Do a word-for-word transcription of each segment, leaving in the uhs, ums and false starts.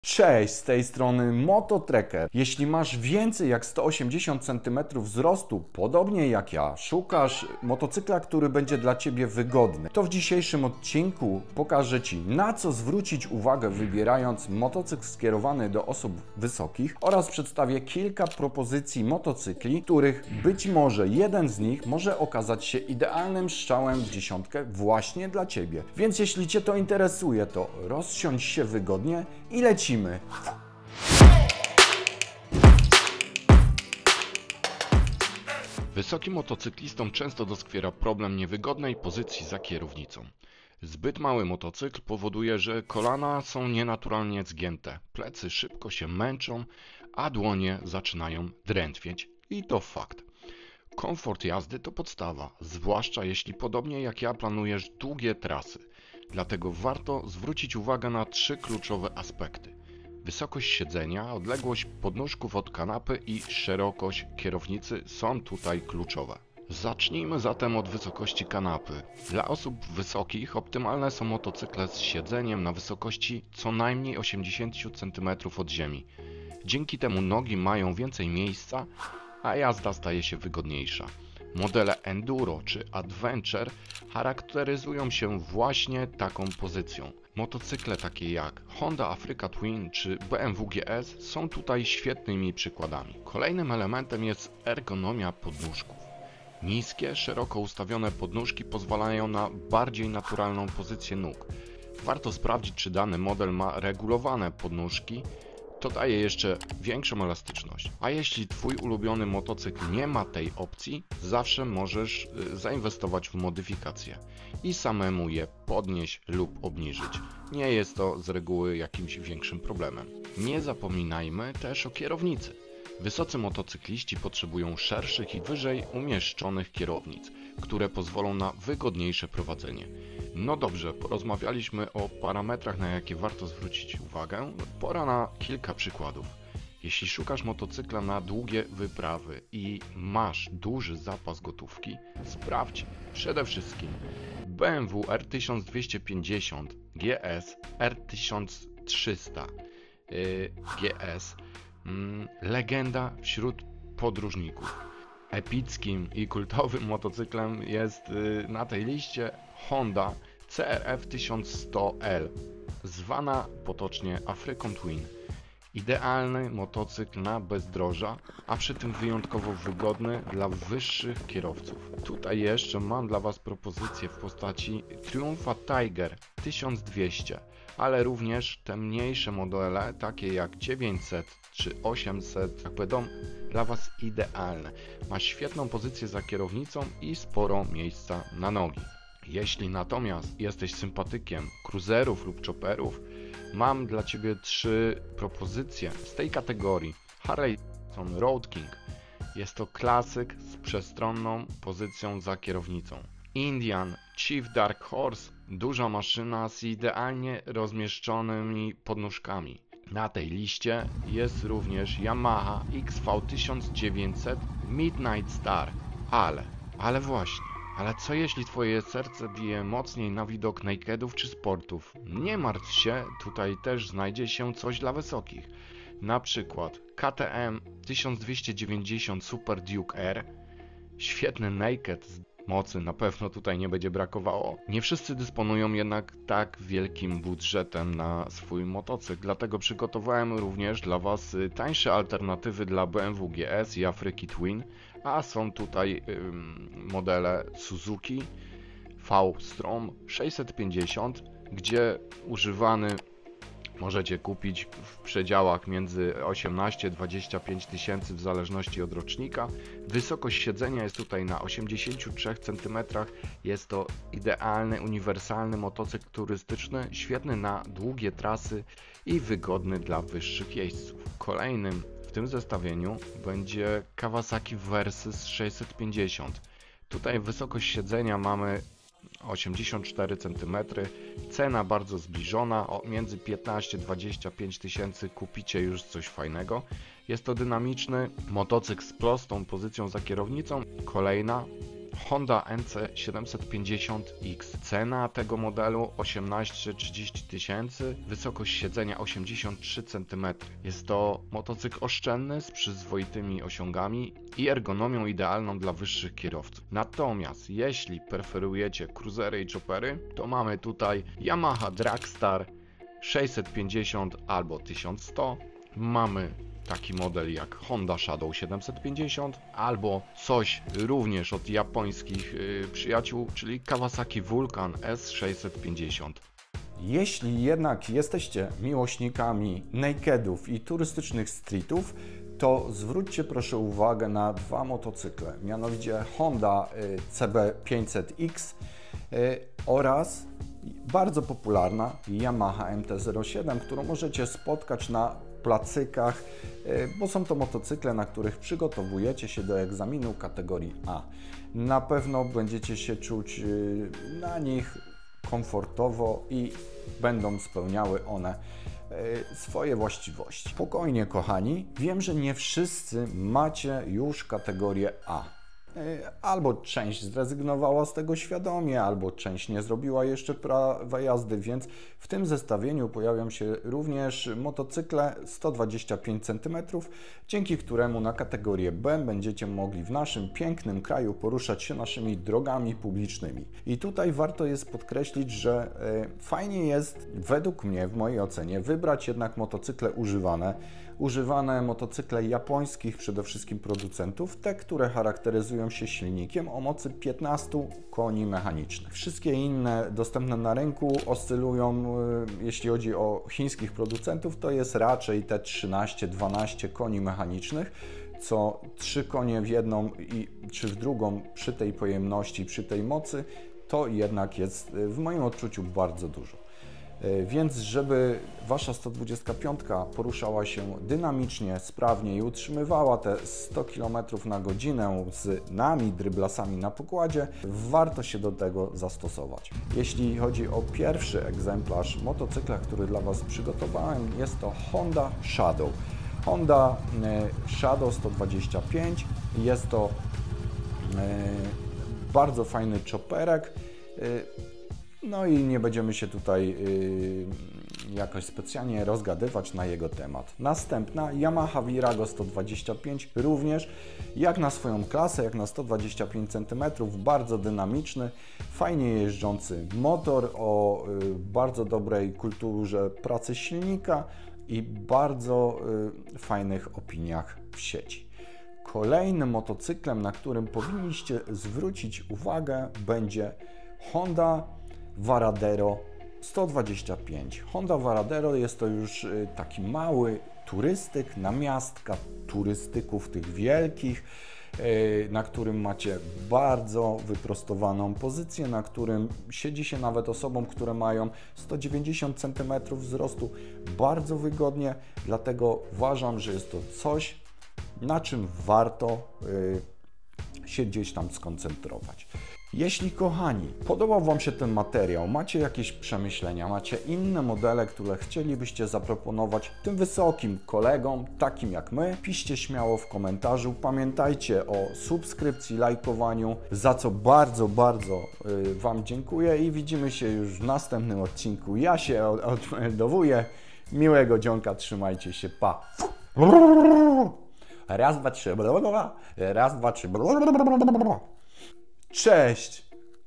Cześć, z tej strony Mototracker. Jeśli masz więcej jak sto osiemdziesiąt centymetrów wzrostu, podobnie jak ja, szukasz motocykla, który będzie dla Ciebie wygodny, to w dzisiejszym odcinku pokażę Ci, na co zwrócić uwagę, wybierając motocykl skierowany do osób wysokich, oraz przedstawię kilka propozycji motocykli, których być może jeden z nich może okazać się idealnym strzałem w dziesiątkę właśnie dla Ciebie. Więc jeśli Cię to interesuje, to rozsiądź się wygodnie i lecimy. Wysokim motocyklistom często doskwiera problem niewygodnej pozycji za kierownicą. Zbyt mały motocykl powoduje, że kolana są nienaturalnie zgięte, plecy szybko się męczą, a dłonie zaczynają drętwieć i to fakt. Komfort jazdy to podstawa, zwłaszcza jeśli podobnie jak ja planujesz długie trasy. Dlatego warto zwrócić uwagę na trzy kluczowe aspekty. Wysokość siedzenia, odległość podnóżków od kanapy i szerokość kierownicy są tutaj kluczowe. Zacznijmy zatem od wysokości kanapy. Dla osób wysokich optymalne są motocykle z siedzeniem na wysokości co najmniej osiemdziesiąt centymetrów od ziemi. Dzięki temu nogi mają więcej miejsca, a jazda staje się wygodniejsza. Modele Enduro czy Adventure charakteryzują się właśnie taką pozycją. Motocykle takie jak Honda Africa Twin czy B M W G S są tutaj świetnymi przykładami. Kolejnym elementem jest ergonomia podnóżków. Niskie, szeroko ustawione podnóżki pozwalają na bardziej naturalną pozycję nóg. Warto sprawdzić, czy dany model ma regulowane podnóżki. To daje jeszcze większą elastyczność. A jeśli Twój ulubiony motocykl nie ma tej opcji, zawsze możesz zainwestować w modyfikację i samemu je podnieść lub obniżyć. Nie jest to z reguły jakimś większym problemem. Nie zapominajmy też o kierownicy. Wysocy motocykliści potrzebują szerszych i wyżej umieszczonych kierownic, które pozwolą na wygodniejsze prowadzenie. No dobrze, porozmawialiśmy o parametrach, na jakie warto zwrócić uwagę. Pora na kilka przykładów. Jeśli szukasz motocykla na długie wyprawy i masz duży zapas gotówki, sprawdź przede wszystkim B M W R tysiąc dwieście pięćdziesiąt, G S, R tysiąc trzysta, yy, G S, yy, legenda wśród podróżników. Epickim i kultowym motocyklem jest yy, na tej liście Honda C R F tysiąc sto L, zwana potocznie African Twin. Idealny motocykl na bezdroża, a przy tym wyjątkowo wygodny dla wyższych kierowców. Tutaj jeszcze mam dla Was propozycję w postaci Triumpha Tiger tysiąc dwieście, ale również te mniejsze modele, takie jak dziewięćset czy osiemset, będą dla Was idealne. Ma świetną pozycję za kierownicą i sporo miejsca na nogi. Jeśli natomiast jesteś sympatykiem cruiserów lub chopperów, mam dla Ciebie trzy propozycje z tej kategorii. Harley Davidson Road King. Jest to klasyk z przestronną pozycją za kierownicą. Indian Chief Dark Horse. Duża maszyna z idealnie rozmieszczonymi podnóżkami. Na tej liście jest również Yamaha X V tysiąc dziewięćset Midnight Star. Ale, ale właśnie. Ale co jeśli Twoje serce bije mocniej na widok nakedów czy sportów? Nie martw się, tutaj też znajdzie się coś dla wysokich. Na przykład K T M tysiąc dwieście dziewięćdziesiąt Super Duke R. Świetny naked z mocy na pewno tutaj nie będzie brakowało. Nie wszyscy dysponują jednak tak wielkim budżetem na swój motocykl, dlatego przygotowałem również dla Was tańsze alternatywy dla B M W G S i Afriki Twin, a są tutaj ym, modele Suzuki V-Strom sześćset pięćdziesiąt, gdzie używany możecie kupić w przedziałach między osiemnaście a dwadzieścia pięć tysięcy w zależności od rocznika. Wysokość siedzenia jest tutaj na osiemdziesięciu trzech centymetrach. Jest to idealny, uniwersalny motocykl turystyczny, świetny na długie trasy i wygodny dla wyższych jeźdźców. Kolejnym w tym zestawieniu będzie Kawasaki Versys sześćset pięćdziesiąt. Tutaj wysokość siedzenia mamy osiemdziesiąt cztery centymetry, cena bardzo zbliżona, o między piętnaście a dwadzieścia pięć tysięcy kupicie już coś fajnego. Jest to dynamiczny motocykl z prostą pozycją za kierownicą. Kolejna Honda N C siedemset pięćdziesiąt X. Cena tego modelu osiemnaście trzydzieści tysięcy, wysokość siedzenia osiemdziesiąt trzy centymetry. Jest to motocykl oszczędny z przyzwoitymi osiągami i ergonomią idealną dla wyższych kierowców. Natomiast jeśli preferujecie cruisery i choppery, to mamy tutaj Yamaha Dragstar sześćset pięćdziesiąt albo tysiąc sto. Mamy taki model jak Honda Shadow siedemset pięćdziesiąt albo coś również od japońskich yy, przyjaciół, czyli Kawasaki Vulcan S sześćset pięćdziesiąt. Jeśli jednak jesteście miłośnikami nakedów i turystycznych streetów, to zwróćcie proszę uwagę na dwa motocykle, mianowicie Honda C B pięćset X oraz bardzo popularna Yamaha M T zero siedem, którą możecie spotkać na placykach, bo są to motocykle, na których przygotowujecie się do egzaminu kategorii A. Na pewno będziecie się czuć na nich komfortowo i będą spełniały one swoje właściwości. Spokojnie, kochani, wiem, że nie wszyscy macie już kategorię A. Albo część zrezygnowała z tego świadomie, albo część nie zrobiła jeszcze prawa jazdy, więc w tym zestawieniu pojawią się również motocykle sto dwadzieścia pięć centymetrów, dzięki któremu na kategorię B będziecie mogli w naszym pięknym kraju poruszać się naszymi drogami publicznymi. I tutaj warto jest podkreślić, że fajnie jest, według mnie, w mojej ocenie, wybrać jednak motocykle używane, używane motocykle japońskich przede wszystkim producentów, te, które charakteryzują się silnikiem o mocy piętnastu koni mechanicznych. Wszystkie inne dostępne na rynku oscylują, jeśli chodzi o chińskich producentów, to jest raczej te trzynaście dwanaście koni mechanicznych, co trzy konie w jedną i czy w drugą przy tej pojemności, przy tej mocy, to jednak jest w moim odczuciu bardzo dużo. Więc żeby Wasza sto dwadzieścia pięć poruszała się dynamicznie, sprawnie i utrzymywała te sto kilometrów na godzinę z nami, dryblasami na pokładzie, warto się do tego zastosować. Jeśli chodzi o pierwszy egzemplarz motocykla, który dla Was przygotowałem, jest to Honda Shadow. Honda Shadow sto dwadzieścia pięć, jest to bardzo fajny chopperek. No i nie będziemy się tutaj yy, jakoś specjalnie rozgadywać na jego temat. Następna Yamaha Virago sto dwadzieścia pięć, również jak na swoją klasę, jak na sto dwadzieścia pięć centymetrów, bardzo dynamiczny, fajnie jeżdżący motor o yy, bardzo dobrej kulturze pracy silnika i bardzo yy, fajnych opiniach w sieci. Kolejnym motocyklem, na którym powinniście zwrócić uwagę, będzie Honda Varadero sto dwadzieścia pięć. Honda Varadero jest to już taki mały turystyk, namiastka turystyków tych wielkich, na którym macie bardzo wyprostowaną pozycję, na którym siedzi się nawet osobom, które mają sto dziewięćdziesiąt centymetrów wzrostu bardzo wygodnie, dlatego uważam, że jest to coś, na czym warto się gdzieś tam skoncentrować. Jeśli, kochani, podobał Wam się ten materiał, macie jakieś przemyślenia, macie inne modele, które chcielibyście zaproponować tym wysokim kolegom, takim jak my, piszcie śmiało w komentarzu. Pamiętajcie o subskrypcji, lajkowaniu, za co bardzo, bardzo yy, Wam dziękuję i widzimy się już w następnym odcinku. Ja się odmeldowuję. Miłego dzionka, trzymajcie się, pa! Raz, dwa, trzy. Raz, dwa, trzy. Cześć!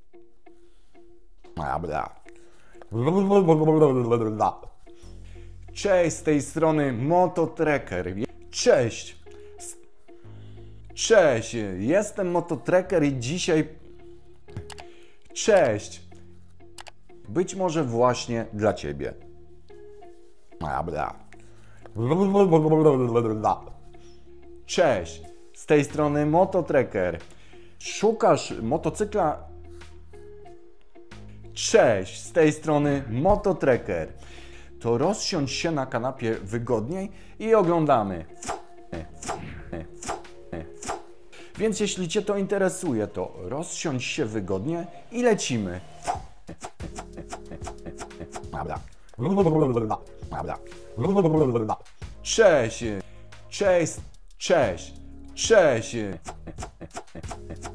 Cześć, z tej strony Mototracker. Cześć! Cześć! Jestem Mototracker i dzisiaj... Cześć! Być może właśnie dla Ciebie. Cześć! Z tej strony Mototracker. Szukasz motocykla? Cześć, z tej strony Mototracker. To rozsiądź się na kanapie wygodniej i oglądamy. Więc jeśli Cię to interesuje, to rozsiądź się wygodnie i lecimy. Cześć, cześć, cześć, cześć.